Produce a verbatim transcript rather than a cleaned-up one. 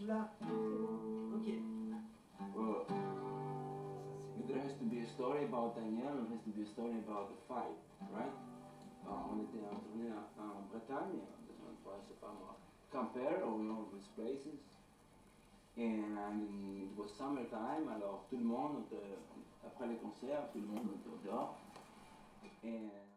Là. Ok. Well, there has to be a story about Daniel, and there has to be a story about the fight, right? Uh, on était en tournée en, en Bretagne, je sais pas moi, Quimper, or you know, these places. And it was summertime, alors tout le monde, était, après les concerts, tout le monde était dehors. And